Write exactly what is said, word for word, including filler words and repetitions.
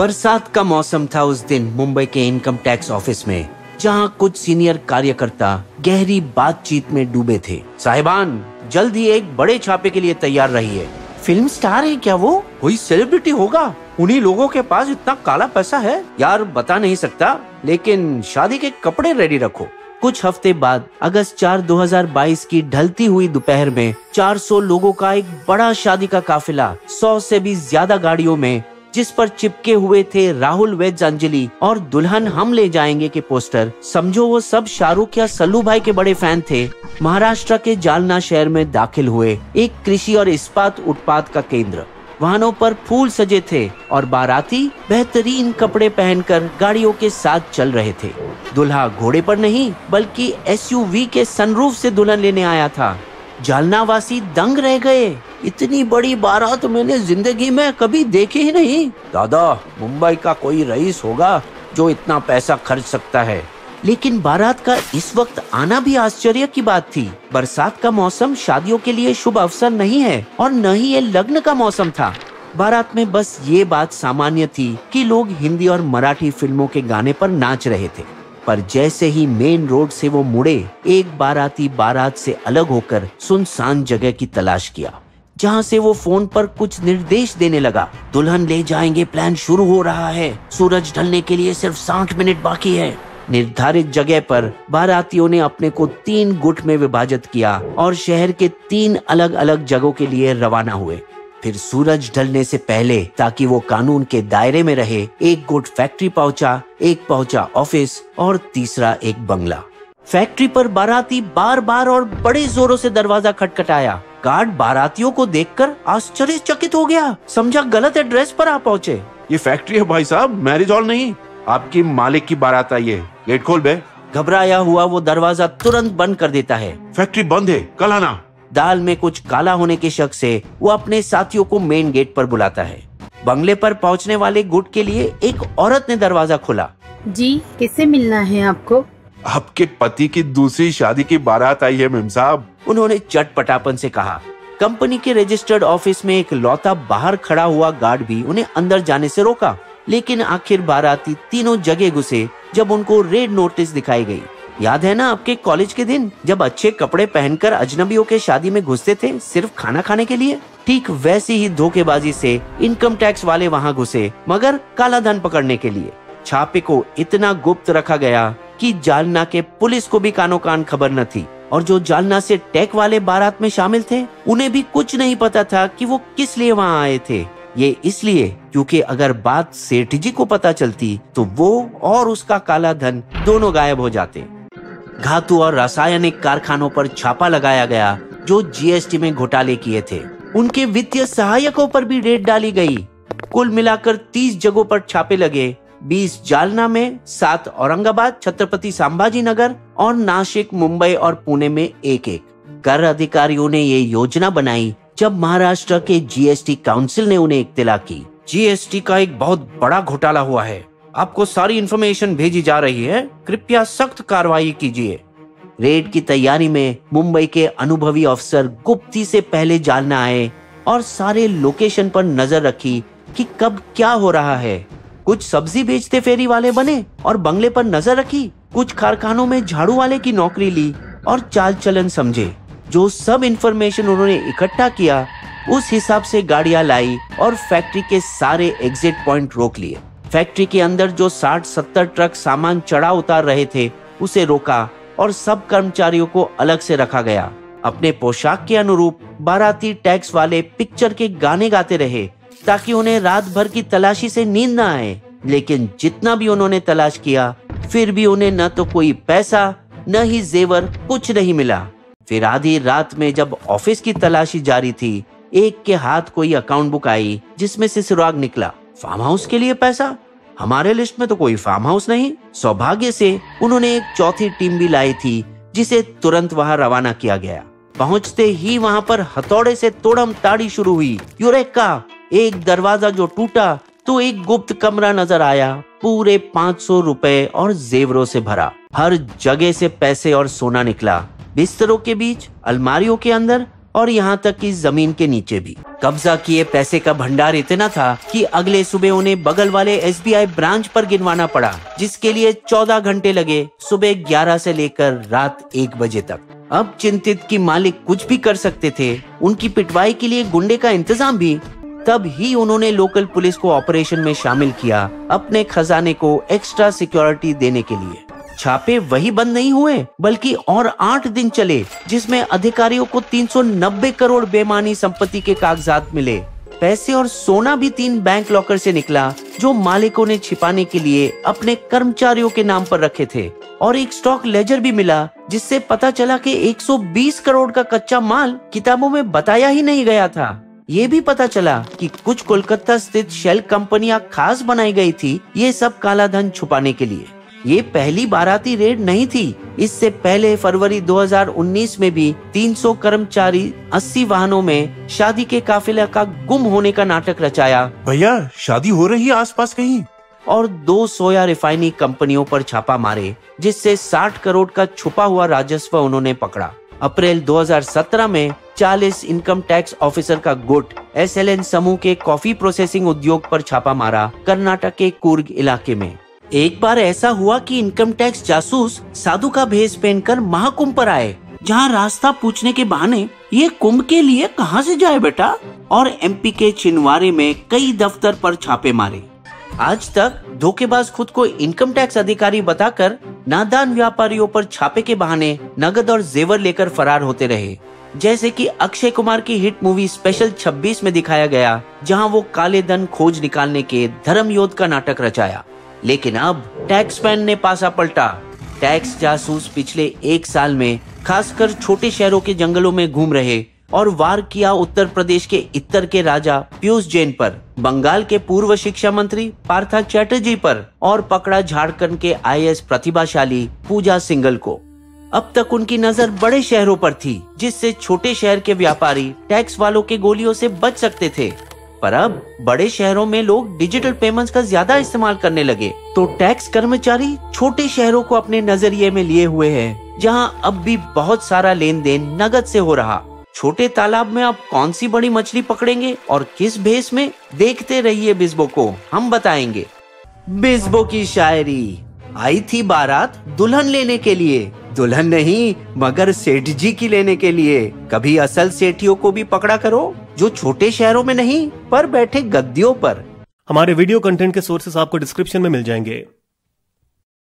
बरसात का मौसम था उस दिन मुंबई के इनकम टैक्स ऑफिस में, जहां कुछ सीनियर कार्यकर्ता गहरी बातचीत में डूबे थे। साहिबान, जल्द ही एक बड़े छापे के लिए तैयार रहिए। फिल्म स्टार है क्या वो? कोई सेलिब्रिटी होगा? उन्हीं लोगों के पास इतना काला पैसा है? यार बता नहीं सकता, लेकिन शादी के कपड़े रेडी रखो। कुछ हफ्ते बाद अगस्त चार दो हज़ार बाईस की ढलती हुई दोपहर में चार सौ लोगों का एक बड़ा शादी का काफिला सौ से भी ज्यादा गाड़ियों में, जिस पर चिपके हुए थे राहुल वेज अंजलि और दुल्हन हम ले जाएंगे के पोस्टर। समझो वो सब शाहरुख या सल्लू भाई के बड़े फैन थे। महाराष्ट्र के जालना शहर में दाखिल हुए एक कृषि और इस्पात उत्पाद का केंद्र। वाहनों पर फूल सजे थे और बाराती बेहतरीन कपड़े पहनकर गाड़ियों के साथ चल रहे थे। दुल्हा घोड़े पर नहीं बल्कि एसयूवी के सनरूफ से दुल्हन लेने आया था। जालना वासी दंग रह गए। इतनी बड़ी बारात मैंने जिंदगी में कभी देखी ही नहीं। दादा, मुंबई का कोई रईस होगा जो इतना पैसा खर्च सकता है। लेकिन बारात का इस वक्त आना भी आश्चर्य की बात थी। बरसात का मौसम शादियों के लिए शुभ अवसर नहीं है और न ही ये लग्न का मौसम था। बारात में बस ये बात सामान्य थी कि लोग हिंदी और मराठी फिल्मों के गाने पर नाच रहे थे। पर जैसे ही मेन रोड से वो मुड़े, एक बाराती बारात से अलग होकर सुनसान जगह की तलाश किया, जहाँ से वो फोन पर कुछ निर्देश देने लगा। दुल्हन ले जाएंगे प्लान शुरू हो रहा है। सूरज ढलने के लिए सिर्फ साठ मिनट बाकी है। निर्धारित जगह पर बारातियों ने अपने को तीन गुट में विभाजित किया और शहर के तीन अलग अलग जगहों के लिए रवाना हुए। फिर सूरज ढलने से पहले, ताकि वो कानून के दायरे में रहे, एक गुट फैक्ट्री पहुंचा, एक पहुंचा ऑफिस और तीसरा एक बंगला। फैक्ट्री पर बाराती बार बार और बड़े जोरों से दरवाजा खटखटाया। गार्ड बारातियों को देखकर आश्चर्यचकित हो गया। समझा गलत एड्रेस पर आ पहुंचे। ये फैक्ट्री है भाई साहब, मैरिज हॉल नहीं। आपकी मालिक की बारात आई है, गेट खोल बे। घबराया हुआ वो दरवाजा तुरंत बंद कर देता है। फैक्ट्री बंद है, कल आना। दाल में कुछ काला होने के शक से वो अपने साथियों को मेन गेट पर बुलाता है। बंगले पर पहुंचने वाले गुट के लिए एक औरत ने दरवाजा खोला। जी, किससे मिलना है आपको? आपके पति की दूसरी शादी की बारात आई है मेम साहब, उन्होंने चटपटापन से कहा। कंपनी के रजिस्टर्ड ऑफिस में एक लौता बाहर खड़ा हुआ गार्ड भी उन्हें अंदर जाने से रोका, लेकिन आखिर बाराती तीनों जगह घुसे जब उनको रेड नोटिस दिखाई गई। याद है ना आपके कॉलेज के दिन, जब अच्छे कपड़े पहनकर अजनबियों के शादी में घुसते थे सिर्फ खाना खाने के लिए? ठीक वैसी ही धोखेबाजी से इनकम टैक्स वाले वहां घुसे, मगर काला धन पकड़ने के लिए। छापे को इतना गुप्त रखा गया कि जालना के पुलिस को भी कानो कान खबर न थी, और जो जालना से टेक वाले बारात में शामिल थे उन्हें भी कुछ नहीं पता था कि वो किस लिए वहां आए थे। ये इसलिए क्योंकि अगर बात सेठ जी को पता चलती तो वो और उसका काला धन दोनों गायब हो जाते। धातु और रासायनिक कारखानों पर छापा लगाया गया जो जीएसटी में घोटाले किए थे। उनके वित्तीय सहायकों पर भी रेड डाली गई। कुल मिलाकर तीस जगहों पर छापे लगे। बीस जालना में, सात औरंगाबाद, छत्रपति संभाजी नगर और नासिक, मुंबई और पुणे में एक एक। कर अधिकारियों ने ये योजना बनाई जब महाराष्ट्र के जीएसटी काउंसिल ने उन्हें इत्तला की। जीएसटी का एक बहुत बड़ा घोटाला हुआ है, आपको सारी इन्फॉर्मेशन भेजी जा रही है, कृपया सख्त कार्रवाई कीजिए। रेड की तैयारी में मुंबई के अनुभवी अफसर गुप्ती से पहले जालना आए और सारे लोकेशन पर नजर रखी कि कब क्या हो रहा है। कुछ सब्जी बेचते फेरी वाले बने और बंगले पर नजर रखी। कुछ कारखानों में झाड़ू वाले की नौकरी ली और चाल चलन समझे। जो सब इन्फॉर्मेशन उन्होंने इकट्ठा किया, उस हिसाब से गाड़ियां लाई और फैक्ट्री के सारे एग्जिट पॉइंट रोक लिए। फैक्ट्री के अंदर जो साठ सत्तर ट्रक सामान चढ़ा उतार रहे थे उसे रोका और सब कर्मचारियों को अलग से रखा गया। अपने पोशाक के अनुरूप बाराती टैक्स वाले पिक्चर के गाने गाते रहे ताकि उन्हें रात भर की तलाशी से नींद न आए। लेकिन जितना भी उन्होंने तलाश किया, फिर भी उन्हें न तो कोई पैसा न ही जेवर कुछ नहीं मिला। फिर आधी रात में जब ऑफिस की तलाशी जारी थी, एक के हाथ कोई अकाउंट बुक आई जिसमें से सुराग निकला। फार्म हाउस के लिए पैसा? हमारे लिस्ट में तो कोई फार्म हाउस नहीं। सौभाग्य से उन्होंने एक चौथी टीम भी लाई थी जिसे तुरंत वहां रवाना किया गया। पहुंचते ही वहां पर हथौड़े से तोड़म ताड़ी शुरू हुई। यूरेका! एक दरवाजा जो टूटा तो एक गुप्त कमरा नजर आया, पूरे पाँच सौ रुपए और जेवरों से भरा। हर जगह से पैसे और सोना निकला। बिस्तरों के बीच, अलमारियों के अंदर और यहाँ तक कि जमीन के नीचे भी। कब्जा किए पैसे का भंडार इतना था कि अगले सुबह उन्हें बगल वाले एस बी आई ब्रांच पर गिनवाना पड़ा, जिसके लिए चौदह घंटे लगे, सुबह ग्यारह से लेकर रात एक बजे तक। अब चिंतित कि मालिक कुछ भी कर सकते थे, उनकी पिटवाई के लिए गुंडे का इंतजाम भी। तब ही उन्होंने लोकल पुलिस को ऑपरेशन में शामिल किया, अपने खजाने को एक्स्ट्रा सिक्योरिटी देने के लिए। छापे वही बंद नहीं हुए, बल्कि और आठ दिन चले, जिसमें अधिकारियों को तीन सौ नब्बे करोड़ बेमानी संपत्ति के कागजात मिले। पैसे और सोना भी तीन बैंक लॉकर से निकला, जो मालिकों ने छिपाने के लिए अपने कर्मचारियों के नाम पर रखे थे। और एक स्टॉक लेजर भी मिला, जिससे पता चला कि एक सौ बीस करोड़ का कच्चा माल किताबों में बताया ही नहीं गया था। ये भी पता चला कि कुछ कोलकाता स्थित शेल कंपनियां खास बनाई गई थी ये सब काला धन छुपाने के लिए। ये पहली बाराती रेड नहीं थी। इससे पहले फरवरी दो हज़ार उन्नीस में भी तीन सौ कर्मचारी अस्सी वाहनों में शादी के काफिले का गुम होने का नाटक रचाया। भैया शादी हो रही है आसपास कहीं? और दो सोया रिफाइनिंग कंपनियों पर छापा मारे, जिससे साठ करोड़ का छुपा हुआ राजस्व उन्होंने पकड़ा। अप्रैल दो हज़ार सत्रह में चालीस इनकम टैक्स ऑफिसर का गुट एस एल एन समूह के कॉफी प्रोसेसिंग उद्योग पर छापा मारा, कर्नाटक के कुर्ग इलाके में। एक बार ऐसा हुआ कि इनकम टैक्स जासूस साधु का भेष पहनकर महाकुंभ पर आए, जहां रास्ता पूछने के बहाने ये कुंभ के लिए कहां से जाए बेटा, और एम पी के छिंदवाड़े में कई दफ्तर पर छापे मारे। आज तक धोखेबाज खुद को इनकम टैक्स अधिकारी बताकर नादान व्यापारियों पर छापे के बहाने नगद और जेवर लेकर फरार होते रहे, जैसे कि अक्षय कुमार की हिट मूवी स्पेशल छब्बीस में दिखाया गया, जहां वो काले धन खोज निकालने के धर्म योद्ध का नाटक रचाया। लेकिन अब टैक्स मैन ने पासा पलटा। टैक्स जासूस पिछले एक साल में खासकर छोटे शहरों के जंगलों में घूम रहे और वार किया उत्तर प्रदेश के इत्तर के राजा पीयूष जैन पर, बंगाल के पूर्व शिक्षा मंत्री पार्था चैटर्जी पर, और पकड़ा झारखंड के आई ए एस प्रतिभाशाली पूजा सिंघल को। अब तक उनकी नजर बड़े शहरों पर थी, जिससे छोटे शहर के व्यापारी टैक्स वालों के गोलियों से बच सकते थे। पर अब बड़े शहरों में लोग डिजिटल पेमेंट्स का ज्यादा इस्तेमाल करने लगे, तो टैक्स कर्मचारी छोटे शहरों को अपने नजरिए में लिए हुए हैं, जहां अब भी बहुत सारा लेन देन नगद से हो रहा। छोटे तालाब में अब कौन सी बड़ी मछली पकड़ेंगे और किस भेष में, देखते रहिए बिस्बो को, हम बताएंगे। बिस्बो की शायरी। आई थी बारात दुल्हन लेने के लिए, दुल्हन नहीं मगर सेठ जी की लेने के लिए। कभी असल सेठियों को भी पकड़ा करो, जो छोटे शहरों में नहीं पर बैठे गद्दियों पर। हमारे वीडियो कंटेंट के सोर्सेस आपको डिस्क्रिप्शन में मिल जाएंगे।